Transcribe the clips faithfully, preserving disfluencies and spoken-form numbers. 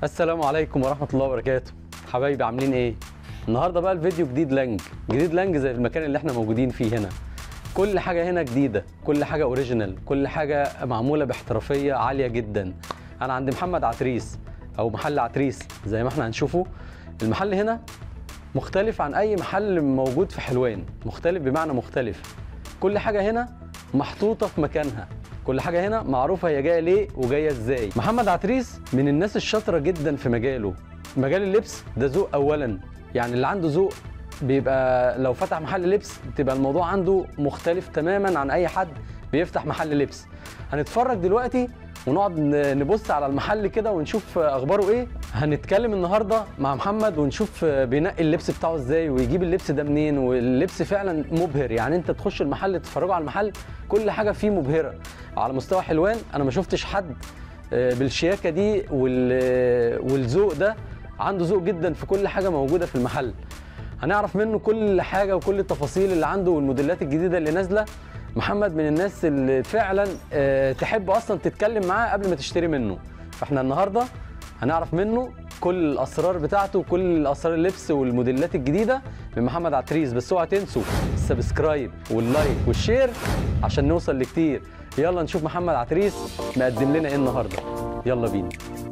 السلام عليكم ورحمة الله وبركاته. حبايبي عاملين ايه؟ النهارده بقى الفيديو جديد لانج، جديد لانج زي المكان اللي احنا موجودين فيه هنا. كل حاجة هنا جديدة، كل حاجة اوريجينال، كل حاجة معمولة باحترافية عالية جدا. أنا عند محمد عتريس أو محل عتريس زي ما احنا هنشوفه. المحل هنا مختلف عن أي محل موجود في حلوان، مختلف بمعنى مختلف. كل حاجة هنا محطوطة في مكانها، كل حاجة هنا معروفة هي جاية ليه وجاية ازاي. محمد عتريس من الناس الشاطرة جدا في مجاله. مجال اللبس ده ذوق أولا، يعني اللي عنده ذوق بيبقى لو فتح محل لبس بتبقى الموضوع عنده مختلف تماما عن أي حد بيفتح محل لبس. هنتفرج دلوقتي ونقعد نبص على المحل كده ونشوف أخباره إيه. هنتكلم النهاردة مع محمد ونشوف بينقي اللبس بتاعه إزاي ويجيب اللبس ده منين، واللبس فعلا مبهر. يعني أنت تخش المحل تتفرجوا على المحل كل حاجة فيه مبهرة. على مستوى حلوان أنا ما شفتش حد بالشياكة دي والذوق ده، عنده ذوق جدا في كل حاجة موجودة في المحل. هنعرف منه كل حاجة وكل التفاصيل اللي عنده والموديلات الجديدة اللي نازلة. محمد من الناس اللي فعلا تحب اصلا تتكلم معاه قبل ما تشتري منه. فاحنا النهارده هنعرف منه كل الاسرار بتاعته وكل اسرار اللبس والموديلات الجديده من محمد عتريس. بس اوعوا تنسوا السبسكرايب واللايك والشير عشان نوصل لكتير. يلا نشوف محمد عتريس مقدم لنا ايه النهارده. يلا بينا.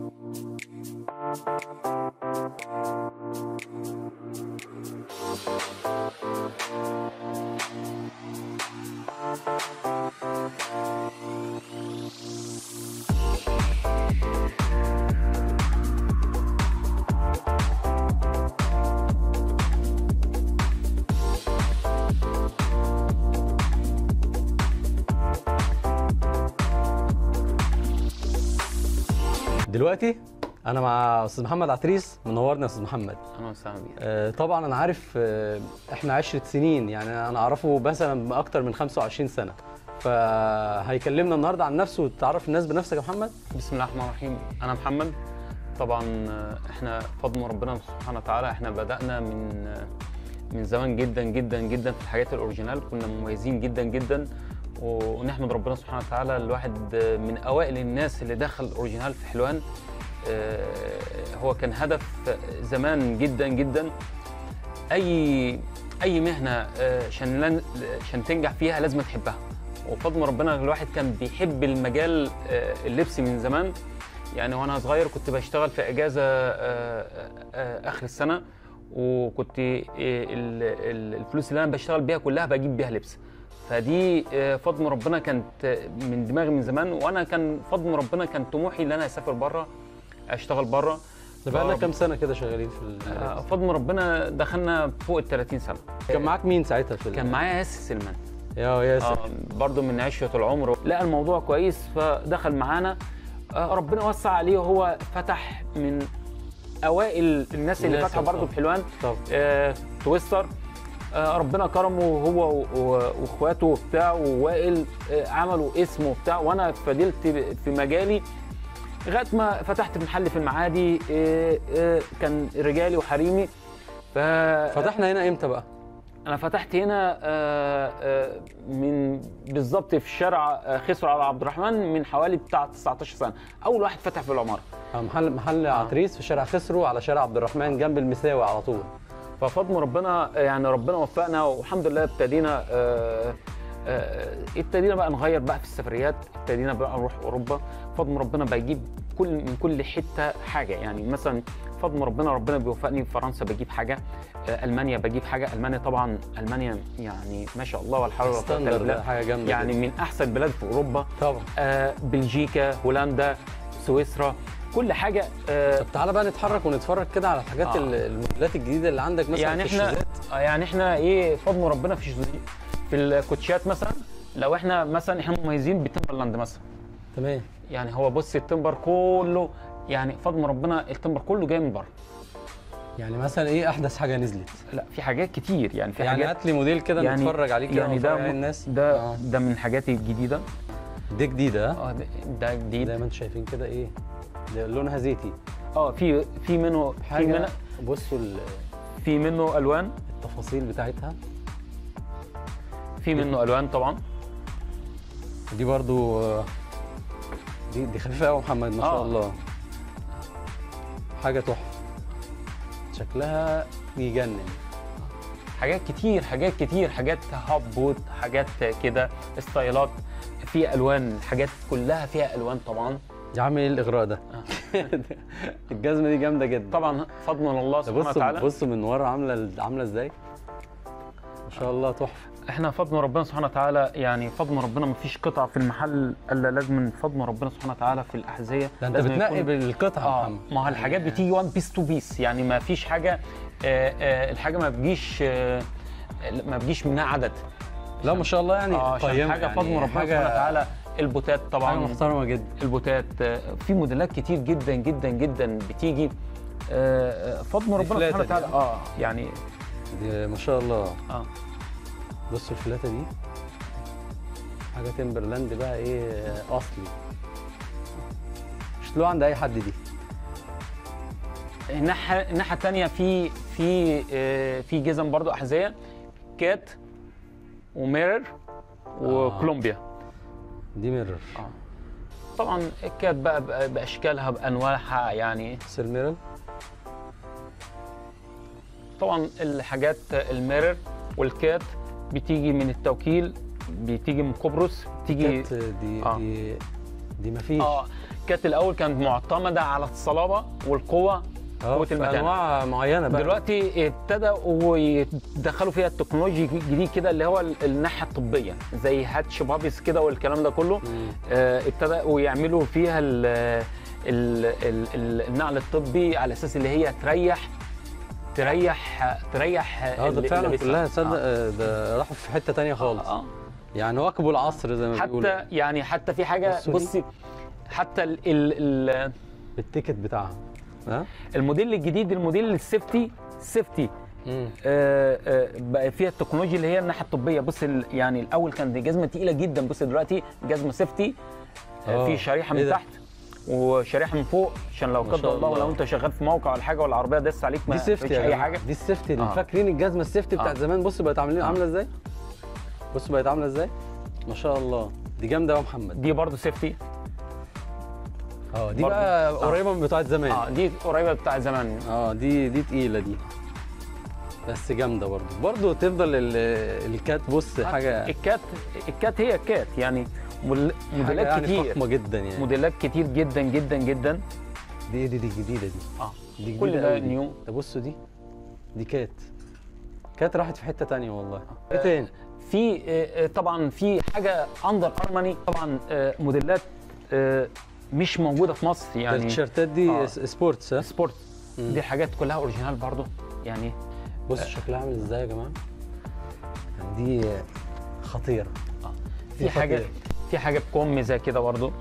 دلوقتي انا مع استاذ محمد عتريس. منورنا يا استاذ محمد. اهلا وسهلا بيك. آه طبعا انا عارف آه احنا عشرة سنين، يعني انا اعرفه مثلا اكتر من خمسة وعشرين سنه. فهيكلمنا النهارده عن نفسه وتعرف الناس بنفسك يا محمد. بسم الله الرحمن الرحيم. انا محمد. طبعا احنا بفضل ربنا سبحانه وتعالى احنا بدانا من من زمان جدا جدا جدا في الحاجات الاوريجينال. كنا مميزين جدا جدا ونحمد ربنا سبحانه وتعالى. الواحد من اوائل الناس اللي دخل الاوريجينال في حلوان. هو كان هدف زمان جدا جدا. اي اي مهنه عشان عشان تنجح فيها لازم تحبها. وبفضل ربنا الواحد كان بيحب المجال اللبس من زمان. يعني وانا صغير كنت بشتغل في اجازه اخر السنه، وكنت الفلوس اللي انا بشتغل بيها كلها بجيب بيها لبس. فدي فضل ربنا كانت من دماغي من زمان. وانا كان فضل ربنا كان طموحي ان انا اسافر بره، اشتغل بره. بقى لنا كام سنه كده شغالين في اللبس؟ فضل ربنا دخلنا فوق ال ثلاثين سنه. كان معاك مين ساعتها في كان معايا ياسر سلمان. يا ياسر آه برضه من عشره العمر. لقى الموضوع كويس فدخل معانا. آه ربنا وسع عليه وهو فتح من اوائل الناس اللي فتحوا برضه في حلوان. آه تويستر. آه ربنا كرمه هو واخواته وبتاع ووائل. آه عملوا اسم وبتاع، وانا فضلت في مجالي لغايه ما فتحت محل في المعادي. آه آه كان رجالي وحريمي. ف فتحنا هنا امتى بقى؟ انا فتحت هنا آه آه من بالظبط في شارع خسرو على عبد الرحمن من حوالي بتاع تسعتاشر سنه. اول واحد فتح في العماره. محل محل آه. عتريس في شارع خسرو على شارع عبد الرحمن جنب المساوي على طول. ففضل ربنا يعني ربنا وفقنا والحمد لله. ابتدينا آه آه ابتدينا بقى نغير بقى في السفريات. ابتدينا بقى نروح اوروبا. فضل ربنا بيجيب كل من كل حته حاجه. يعني مثلا فضل ربنا ربنا بيوفقني في فرنسا بجيب حاجه، آه المانيا بجيب حاجه. المانيا طبعا المانيا يعني ما شاء الله ولا حول ولا قوه الا بالله، حاجه جامده يعني من احسن البلاد في اوروبا طبعا. آه بلجيكا، هولندا، سويسرا، كل حاجه. آه طب تعالى بقى نتحرك ونتفرج كده على الحاجات آه. الموديلات الجديده اللي عندك مثلا. يعني في احنا الشوزات. يعني احنا ايه فضل ربنا في في الكوتشات مثلا. لو احنا مثلا احنا مميزين بتمبرلاند مثلا. تمام. يعني هو بص التمبر كله يعني فضل ربنا التمبر كله جاي من بره. يعني مثلا ايه احدث حاجه نزلت؟ لا في حاجات كتير. يعني في يعني حاجات هات لي موديل كده يعني نتفرج عليه كده. يعني ده على الناس. ده آه. ده من الحاجات الجديده. دي جديده. اه ده جديد زي ما انتم شايفين كده. ايه ده لونها زيتي. اه في في منه حاجة. في منه بصوا في منه الوان التفاصيل بتاعتها. في منه الوان طبعا. دي برضو دي دي خفيفه قوي محمد ما شاء آه. الله. حاجه تحفه، شكلها يجنن. حاجات كتير حاجات كتير حاجات هاب بوت، حاجات كده ستايلات، في الوان، حاجات كلها فيها الوان طبعا. يا عم ايه الاغراء ده؟ الجزمه دي جامده جدا طبعا فضل من الله سبحانه بص وتعالى. بص من ورا عامله عامله ازاي، ما شاء الله تحفه. احنا فضل من ربنا سبحانه وتعالى، يعني فضل من ربنا ما فيش قطعه في المحل الا لازم من فضل من ربنا سبحانه وتعالى في الاحذيه. ده انت لازم بتنقي يكون- بالقطعه يا اه محمد. ما هو الحاجات بتيجي وان بيس تو بيس، يعني ما فيش حاجه آه آه الحاجه ما بتجيش آه ما بتجيش منها عدد. لا ما شاء الله يعني اه عشان قيمة، حاجه يعني فضل من ربنا حاجة- سبحانه وتعالى. البوتات حاجه طبعا، محترمه جدا. البوتات آه، في موديلات كتير جدا جدا جدا بتيجي آه، آه، فضل من ربنا الفلاتة سبحانه دي. وتعالى. اه يعني دي ما شاء الله. اه بص الفلاته دي حاجه تمبرلاند بقى، ايه اصلي، مش تلاقوها عند اي حد دي. الناحيه الناحيه الثانيه في في آه، في جزم برضو احذيه كات وميرر وكولومبيا. دي ميرور. اه طبعا الكات بقى بقى باشكالها بانواعها يعني. بص الميرور طبعا الحاجات الميرر والكات بتيجي من التوكيل، بتيجي من قبرص، بتيجي كانت دي آه. دي دي مفيش. اه كانت الاول كانت معتمده على الصلابه والقوه، اه قوه في المتانه. انواع معينه بقى. دلوقتي ابتدوا يدخلوا فيها التكنولوجي جديد كده اللي هو ال- الناحيه الطبيه زي هاتش بابيس كده والكلام ده كله. مم. آه ابتدوا يعملوا فيها ال ال ال ال النقل الطبي على اساس اللي هي تريح تريح تريح اه ده اللي فعلا لابسها. كلها تصدق، آه. آه. ده راحوا في حته تانية خالص. آه. يعني واكبوا العصر زي ما بيقولوا. حتى يعني حتى في حاجه بصوا دي. بصي حتى ال ال ال التيكت بتاعها. ها؟ الموديل الجديد، الموديل السيفتي السيفتي امم آه، آه، بقى فيها التكنولوجيا اللي هي الناحيه الطبيه. بص ال- يعني الاول كانت دي جزمه تقيله جدا، بص دلوقتي جزمه سيفتي آه، آه، في شريحه إيه من ده؟ تحت وشريحه من فوق عشان لو ما قدر شاء الله الله. ولو انت شغال في موقع ولا حاجه والعربيه دست عليك ما دي سيفتي فيش يا اي جماعة. حاجه. دي السيفتي اللي آه. فاكرين الجزمه السيفتي بتاعت آه. زمان. بص بقت عاملين آه. عامله ازاي. بص بقت عامله ازاي، ما شاء الله. دي جامده يا محمد. دي برضه سيفتي. اه دي برضو. بقى آه. قريبه من بتاعت زمان. اه دي قريبه بتاع زمان. اه دي دي تقيله دي، بس جامده برضو. برضو تفضل ال- الكات. بص حاجه الكات الكات هي الكات يعني موديل- حاجه موديلات يعني كتير، فخمه جدا يعني. موديلات كتير جدا جدا جدا. دي دي دي جديده دي. اه دي جديده كل ده أوي دي. نيو. ده بصوا دي دي كات كات راحت في حته تانية والله. ايه تاني؟ في آه، آه، طبعا في حاجه اندر ارماني طبعا آه، موديلات آه، مش موجوده في مصر ده يعني. التيشيرتات دي آه. س- سبورتس. ها؟ سبورت مم. دي حاجات كلها اوريجينال برضو يعني. بص شكلها عامل ازاي يا جماعه. دي خطيره. آه. دي في حاجه خطيرة. في حاجه بكم زي كده برضو.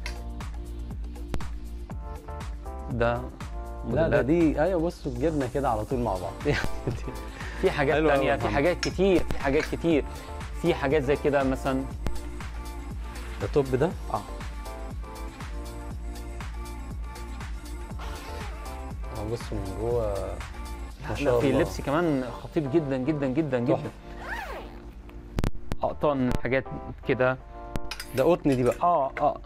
ده لا موديلات. ده دي ايوه. بصوا الجبنه كده على طول مع بعض. في حاجات حلوة أوي تانية، يا في محمد. حاجات كتير في حاجات كتير في حاجات زي كده مثلا. ده توب ده. اه اه بص من جوه ما لا، شاء في الله. اللبس كمان خطير جدا جدا جدا جدا. تحفة. اقطان حاجات كده. ده قطن دي بقى. اه اه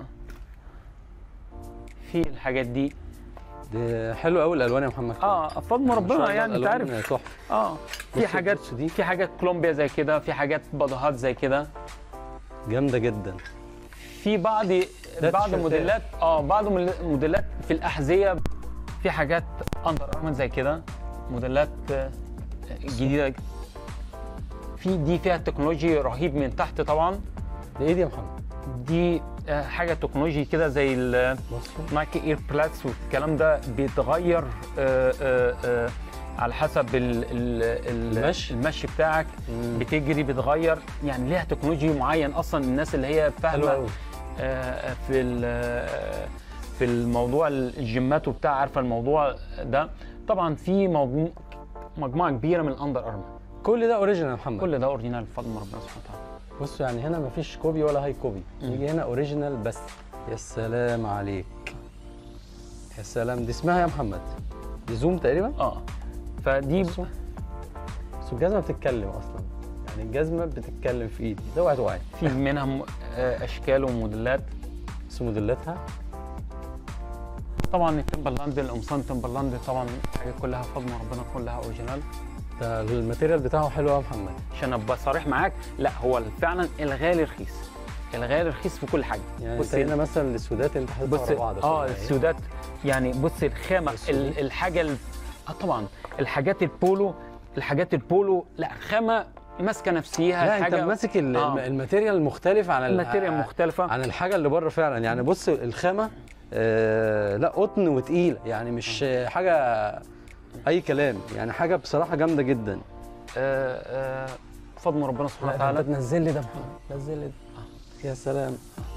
في الحاجات دي. دي حلو قوي الالوان يا محمد. اه فضل ما شاء ربنا الله يعني انت الألوان عارف. تحفه. اه في بص- حاجات بص دي. في حاجات كولومبيا زي كده، في حاجات بضهات زي كده، جامده جدا. في بعض ده بعض تيشيرتات. موديلات اه بعض مل- موديلات في الاحذيه. في حاجات اندر ارمر زي كده، موديلات آه، جديده. في دي فيها تكنولوجي رهيب من تحت طبعا. ده ايه دي يا محمد؟ دي آه، حاجه تكنولوجي كده زي ال بصوا نايكي اير بلاتس والكلام ده بيتغير آه، آه، آه، على حسب ال ال ال المشي. المشي بتاعك. مم. بتجري بتغير يعني ليها تكنولوجي معين اصلا. الناس اللي هي حلو فاهمه قوي. آه، في ال- آه، في الموضوع الجيمات وبتاع عارفه الموضوع ده. طبعا في مجموع مجموعه كبيره من الاندر ارمر. كل ده اوريجينال يا محمد. كل ده اوريجينال بفضل من ربنا سبحانه وتعالى. بصوا يعني هنا مفيش كوبي ولا هاي كوبي. مم. يجي هنا اوريجينال بس. يا سلام عليك. يا سلام. دي اسمها يا محمد دي زوم تقريبا. اه فدي بصوا بصوا الجزمه بتتكلم اصلا. يعني الجزمه بتتكلم في ايدي. ده اوعي توعي. في منها م- آه، اشكال وموديلات. بس موديلاتها طبعا التمبرلاند، القمصان تمبرلاند طبعا الحاجات كلها فضل ربنا كلها اوريجينال. ده الماتيريال بتاعه حلو قوي يا محمد. عشان ابقى صريح معاك، لا هو فعلا الغالي رخيص، الغالي رخيص في كل حاجه. يعني بص انت هنا مثلا السودات انت حاططها بص ورا بعض اه كلها. السودات يعني بص الخامه ال- الحاجه ال- اه طبعا الحاجات البولو، الحاجات البولو لا خامه ماسكه نفسيها. لا انت حاجه ماسك ال- آه. الماتيريال مختلف عن ال- الماتيريال مختلفه عن الحاجه اللي بره فعلا. يعني بص الخامه آه لا قطن وتقيله، يعني مش حاجه اي كلام، يعني حاجه بصراحه جامده جدا. آه آه فضل ربنا سبحانه وتعالى. تنزل لي ده محمد، نزل لي ده. يا سلام،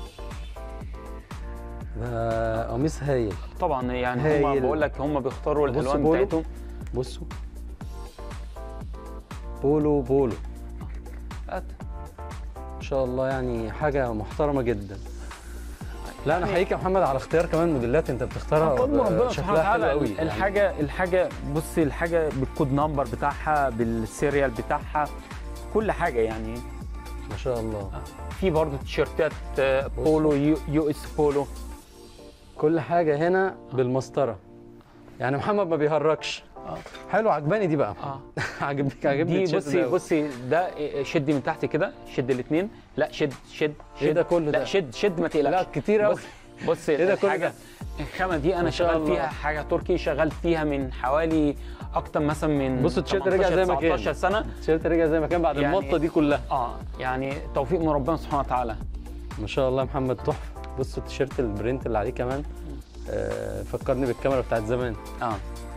ده قميص هايل. طبعا يعني هم هايل. بقول لك هم بيختاروا بص الالوان بولو. بتاعتهم. بصوا بولو بولو هات. ان شاء الله، يعني حاجه محترمه جدا. لا انا حقيقي يا محمد على اختيار كمان موديلات انت بتختارها فضل ربنا سبحانه شكلها حلو وتعالى. قوي. يعني الحاجه الحاجه بصي الحاجه بالكود نمبر بتاعها بالسيريال بتاعها كل حاجه يعني. ما شاء الله. في برضه تيشيرتات آه، بولو يو, يو اس بولو. كل حاجه هنا بالمسطره، يعني محمد ما بيهرجش. اه حلو، عجباني دي بقى. اه عجبني عجبني دي التيشيرت بصي ده. بصي ده شد من تحت كده، شد الاثنين. لا شد شد شد ايه ده كله لا ده؟ شد شد ما تقلقش. لا كتير قوي. بص بص ايه ده كله الحاجه ده؟ الخامه دي انا ما شاء شغال الله. فيها حاجه تركي، شغال فيها من حوالي اكتر مثلا من بص التيشيرت رجع زي ما كان. تسعتاشر سنه. التيشيرت رجع زي ما كان بعد يعني المطه دي كلها. اه يعني توفيق من ربنا سبحانه وتعالى. ما شاء الله يا محمد تحفه. بص التيشيرت البرنت اللي عليه كمان آه فكرني بالكاميرا بتاعت زمان. اه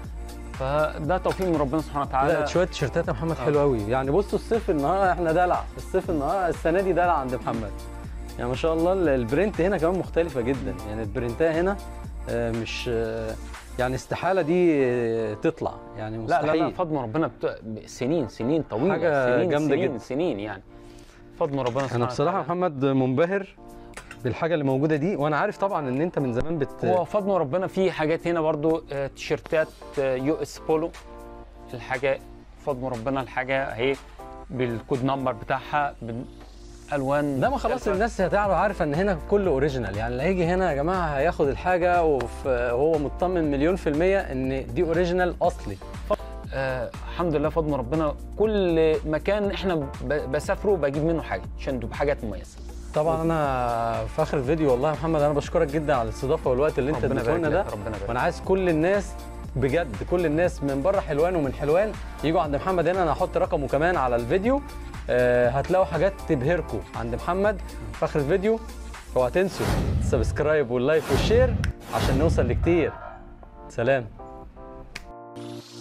فده توفيق من ربنا سبحانه وتعالى. لا شويه تيشيرتات يا محمد حلوه قوي. يعني بصوا الصيف النهارده احنا دلع، الصيف النهارده السنه دي دلع عند محمد. يعني ما شاء الله البرنت هنا كمان مختلفه جدا، يعني البرنتات هنا آه مش آه يعني استحاله دي آه تطلع، يعني مستحيل. لا لا لا فضل من ربنا بت... سنين سنين طويله، حاجة سنين جامدة سنين جدا. سنين يعني فضل من ربنا سبحانه انا بصراحه وتعالى. محمد منبهر بالحاجه اللي موجوده دي، وانا عارف طبعا ان انت من زمان بت هو فضل من ربنا في حاجات هنا برضو آه، تيشيرتات آه، يو اس بولو. الحاجه فضل من ربنا الحاجه اهي بالكود نمبر بتاعها بالالوان. ده ما خلاص الناس هتعرف عارفه ان هنا كله اوريجينال. يعني اللي هيجي هنا يا جماعه هياخد الحاجه وهو مطمن مليون في الميه ان دي اوريجينال اصلي. آه الحمد لله فضل من ربنا كل مكان احنا ب- بسافره بجيب منه حاجه عشان تبقى حاجات مميزه. طبعا انا في اخر الفيديو والله يا محمد انا بشكرك جدا على الاستضافه والوقت اللي انت ربنا اديته لنا يبارك ده. لك، ربنا يبارك. وانا عايز كل الناس بجد، كل الناس من بره حلوان ومن حلوان يجوا عند محمد هنا. انا هحط رقمه كمان على الفيديو. آه هتلاقوا حاجات تبهركم عند محمد في اخر الفيديو. اوعوا تنسوا السبسكرايب واللايك والشير عشان نوصل لكتير. سلام.